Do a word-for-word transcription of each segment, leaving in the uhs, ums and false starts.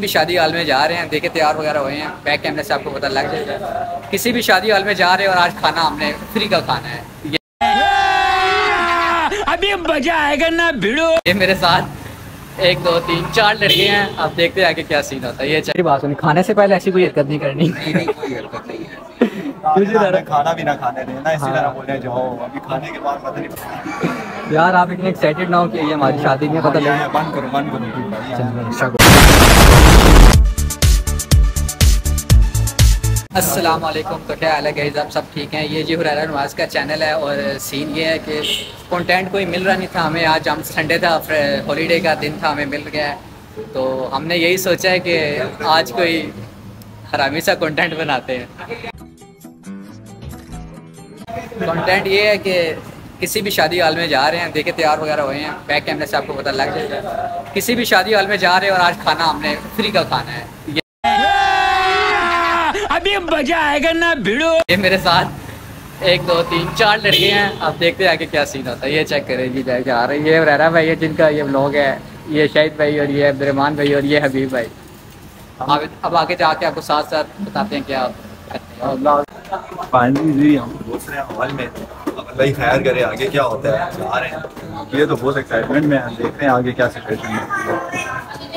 भी शादी हॉल में जा रहे हैं, देखे तैयार वगैरह हुए हैं, बैक कैमरे से आपको पता लग जाएगा। किसी भी शादी हॉल में जा रहे हैं और आज खाना हमने फ्री का खाना है। ये अभी मजा आएगा ना भिड़ो। ये मेरे साथ एक दो तीन चार लड़के हैं, अब देखते हैं आगे क्या सीन होता है। ये अच्छी बात सुनी, खाने से पहले ऐसी कोई हरकत नहीं करनी। नहीं, कोई हरकत नहीं है। तुझे तरह खाना भी ना खाने देना, इसी तरह बोले जाओ अभी खाने के बाद पता नहीं। यार आप इतने एक्साइटेड ना हो कि ये हमारी शादी में पता लगे। बंद करो बंद करो। अस्सलाम वालेकुम, तो क्या हाल है गाइस, आप सब ठीक हैं। ये जी हुरैरा नवाज़ का चैनल है और सीन ये है कि कंटेंट कोई मिल रहा नहीं था हमें। आज हम संडे था, हॉलीडे का दिन था, हमें मिल गया है। तो हमने यही सोचा है कि आज कोई हरामी सा कंटेंट बनाते हैं। कंटेंट ये है कि किसी भी शादी हॉल में जा रहे हैं, देखे तैयार वगैरह हुए हैं, बैक कैमरे से आपको पता लग जाएगा। किसी भी शादी हॉल में जा रहे हैं और आज खाना हमने फ्री का खाना है। ये अभी मजा आएगा ना भिड़ो। ये मेरे साथ एक दो तीन चार लड़के हैं, अब देखते हैं आगे क्या सीन होता है। ये चेक करें जी, जाए जा रही है। ये हुरैरा भाई है जिनका ये व्लॉग है, ये शाहिद भाई और ये अब्दुर्रहमान भाई और ये हबीब भाई। अब अब आगे जाके आपको साथ साथ बताते हैं क्या फाइनली हम दूसरे हॉल में। अब अल्लाह ही खैर करे आगे क्या होता है, जा रहे हैं। ये तो बहुत एक्साइटमेंट में है, देखते हैं आगे क्या सिचुएशन है।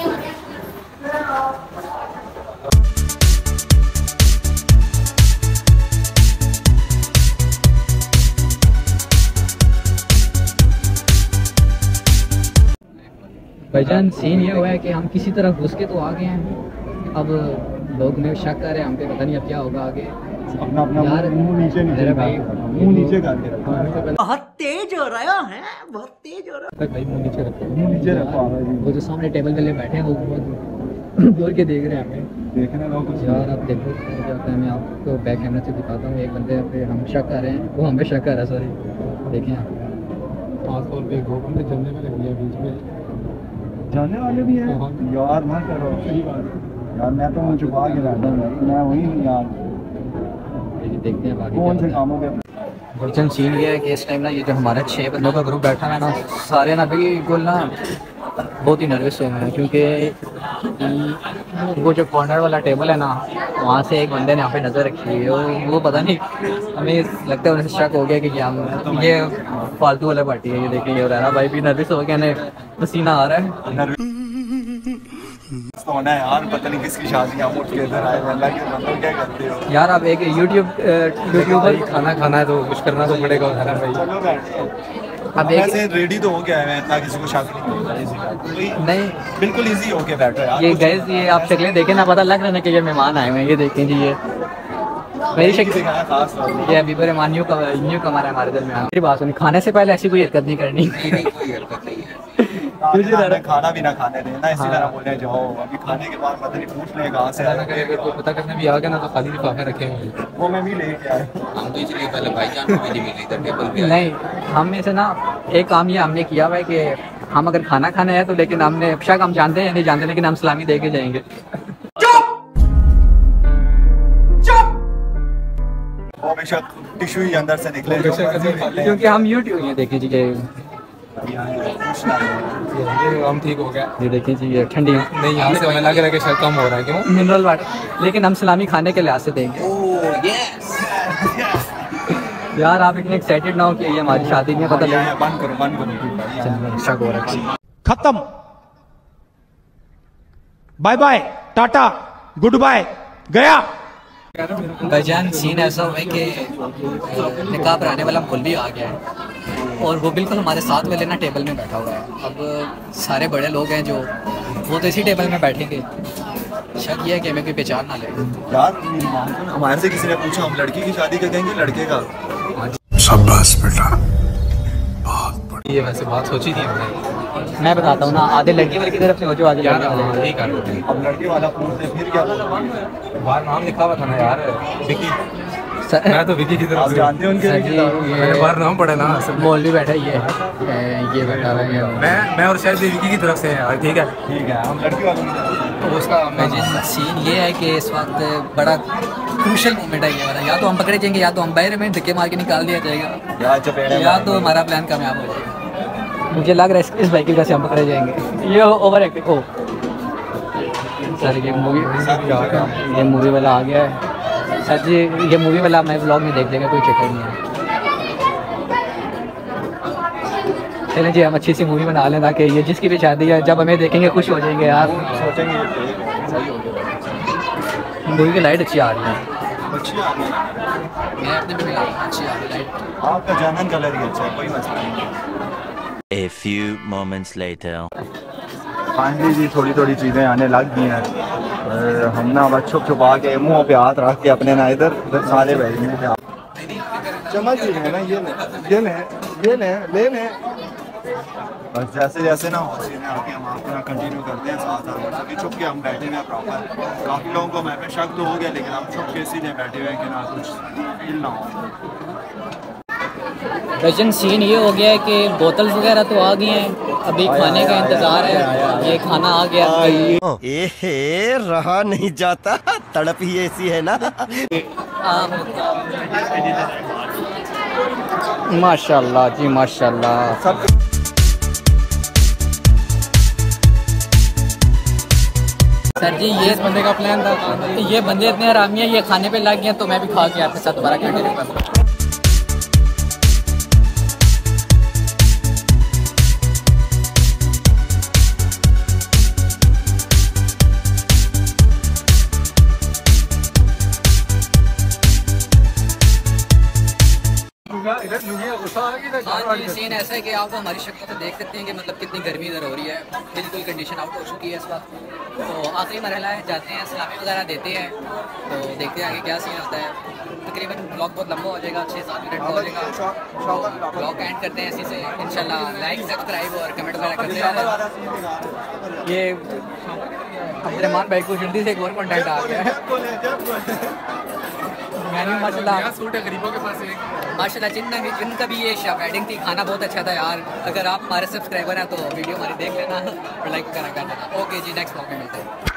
भाईजान सीन ये हुआ है कि हम किसी तरह घुस के तो आ गए हैं। अब लोग में शक कर रहे हैं हम पे, पता नहीं अब क्या होगा आगे। अपना अपना मुंह नीचे नीचे भाई, मुंह नीचे करके रखो। बहुत तेज हो रहा है, बहुत तेज हो रहा है भाई, मुंह नीचे रखो, मुंह नीचे रखो। वो जो सामने टेबल पे बैठे हैं वो बहुत दूर के देख रहे हैं हमें। देखने लो कुछ यार आप देखो क्या होता है। मैं आपको बैक कैमरे से दिखाता हूँ। एक बंदे पे हम शक कर रहे हैं, वो हमें शक कर रहा है। सॉरी, देखें आप आसपास पे दो बंदे जमने में लगे हैं, बीच में जाने वाले भी हैं। यार ना करो, सही बात यार, मैं तो मुझे छुपा के रहता हूँ, मैं वही नहीं यार। देखते हैं कौन से कामों के। वर्जन सीन ये है कि इस टाइम ना ये जो हमारा छः बंदों का ग्रुप बैठा है ना, सारे ना बिल्कुल ना बहुत ही नर्वस हुए हैं, क्योंकि वो जो कॉर्नर वाला टेबल है ना, वहाँ से एक बंदे ने यहाँ पे नज़र रखी है। वो वो पता नहीं, हमें लगता है उन्हें शक हो गया कि क्या ये फालतू वाला पार्टी है। ये देखिए ये हुरैरा भाई भी नर्वस हो गया, पसीना आ रहा है। तो होना है यार, पता नहीं किसकी शादी हम उठ के इधर आए, अल्लाह के बंदों क्या करते हो यार। अब एक यूट्यूब यूट्यूबर खाना खाना है तो कुछ करना तो पड़ेगा भाई। चलो बैठे। अब ऐसे रेडी तो हो गया है, इतना किसी को शक नहीं नहीं, बिल्कुल इजी हो के बैठो यार। ये गाइस ये आप शक्लें देखें ना, पता लग रहा है कि ये मेहमान आए हुए हैं। ये देखें जी, ये मेरी शक्ल खास ये अभी बड़े मान न्यू का न्यू कमारा हमारे दिल में। मेरी बात सुनी, खाने से पहले ऐसी कोई हरकत नहीं करनी। नहीं, कोई हरकत नहीं है। तुझे तरह खाना भी ना खाने देना, इसी तरह बोले जाओ अभी खाने के बाद पता नहीं पूछ ले कहाँ से आया। अगर कोई पता करने भी आ गया ना तो खाली लिफाफे रखे हैं, वो मैं भी लेके आया। हम तो इसलिए पहले भाईजान को भी नहीं मिली था टेबल पे। नहीं, हम में से ना एक काम ये हमने किया हुआ है कि हम अगर खाना खाना है तो, लेकिन हमने शक हम जानते हैं नहीं जानते, लेकिन हम सलामी दे के जाएंगे। वो बेशक टिश्यू ही अंदर से निकले, क्योंकि हम यूट्यूब ये देखें जी, ये हम ठीक हो गया। ये देखें जी, ये ठंडी नहीं, यहाँ से हमें लग रहा है कि शायद कम हो रहा है। क्यों? मिनरल वाटर, लेकिन हम सलामी खाने के लिहाज से देंगे। यार आप इतने एक्साइटेड ना हो कि ये हमारी शादी में पता लगे। बंद करो बंद करो। शक हो रहा है। खत्म, bye bye, tata, good bye, गया। भाईजान सीन ऐसा हुआ है कि निकाह पढ़ाने वाला मौलवी आ गया है और वो बिल्कुल हमारे साथ वाले ना टेबल में बैठा हुआ है। अब सारे बड़े लोग हैं जो, वो तो इसी टेबल में बैठेंगे। शक ये है कि हमें कोई पहचान ना ले। यार हमारे से किसी ने पूछा हम लड़की की शादी का कहेंगे लड़के का। शाबाश बेटा। ये वैसे बात सोची थी हमने। मैं बताता हूँ ना, आधे लड़की वाले की तरफ से हो जो आधे लड़के वाले। ठीक है, अब लड़के वाला पूछते फिर क्या बोलोगे? बाहर नाम लिखा हुआ था ना यार, विकी। मैं तो विकी की तरफ आप से जानते हो उनके सर जी, मैंने बाहर नाम पढ़ा ना। मौलवी बैठा ही है, ये बैठा हुआ है। मैं मैं और शायद विकी की तरफ से हैं यार। ठीक है ठीक है, हम लड़के वालों की तो उसका भाईजान सीन ये है कि इस वक्त बड़ा क्रूशल मोमेंट है ये वाला। या तो हम पकड़े जाएंगे या तो हम बाहर में धक्के मार के निकाल दिया जाएगा, यार चपेड़े या तो हमारा प्लान कामयाब हो जाएगा। मुझे लग रहा है इस बाइक की वजह से हम पकड़े जाएंगे। ये ओवर एक्टिंग हो सर ये मूवी ये मूवी वाला आ गया है सर जी। ये मूवी वाला मैं व्लॉग में देख लेगा, कोई चक्कर नहीं है। चलें जी हम अच्छी सी मूवी बना लें ताकि ये जिसकी भी शादी है जब हमें देखेंगे खुश हो जाएंगे यार। सोचेंगे सही हो गया। मूवी की लाइट अच्छी आ रही है, अच्छी आ रही है, मैं अपने भी मिला अच्छी आ रही है लाइट। आपका जानन कलर ही अच्छा है, कोई मसला नहीं। A few moments later. Finally जी थोड़ी थोड़ी चीज़ें आने लग गई हैं। और हम ना बस छुप छुपा के मुंह पे हाथ रख के अपने ना इधर उधर साले भाई मुंह पे हाथ चमक ही है ना। ये ले ये ले ये ले ले ले बस जैसे जैसे ना हो सीने आके हम आपको ना कंटिन्यू करते हैं साथ साथ। अभी छुप के हम बैठे हैं प्रॉपर। काफ़ी लोगों को मैं पे शक तो हो गया, लेकिन हम छुप के इसीलिए बैठे हुए हैं कि ना कुछ फील ना हो। रजन सीन ये हो गया है कि बोतल्स वगैरह तो आ गई हैं, अभी खाने का इंतज़ार है। ये खाना आ गया। ए रहा नहीं जाता, तड़प ही ऐसी है ना। माशाल्लाह जी माशाल्लाह। सर जी ये इस बंदे का प्लान था, ये बंदे इतने हरामी हैं, ये खाने पे लग गए तो मैं भी खा के आपके साथ दोबारा कंटिन्यू करूँगा। हाँ जी सीन ऐसा है कि आप हमारी शक्ल तो देख सकते हैं कि मतलब कितनी गर्मी इधर हो रही है। बिल्कुल कंडीशन आउट हो चुकी है इस वक्त। तो आखिरी मरहला है, जाते हैं सलामी वगैरह देते हैं, तो देखते हैं आगे क्या सीन होता है। तकरीबन ब्लॉग बहुत लंबा हो जाएगा, छः सात मिनट का हो जाएगा। ब्लॉग एंड करते हैं इसी से इंशाल्लाह। लाइक सब्सक्राइब और कमेंट वगैरह करते हैं। ये अब्दुर्रहमान भाई को जल्दी से एक और कॉन्टेंट आ गया है। मैंने माशाल्लाह सूट है गरीबों के पास एक माशाल्लाह जिनका भी जिनका भी ये वेडिंग थी, खाना बहुत अच्छा था यार। अगर आप हमारे सब्सक्राइबर हैं तो वीडियो हमारी देख लेना और लाइक करा कर देना। ओके जी नेक्स्ट ब्लॉग में मिलते हैं।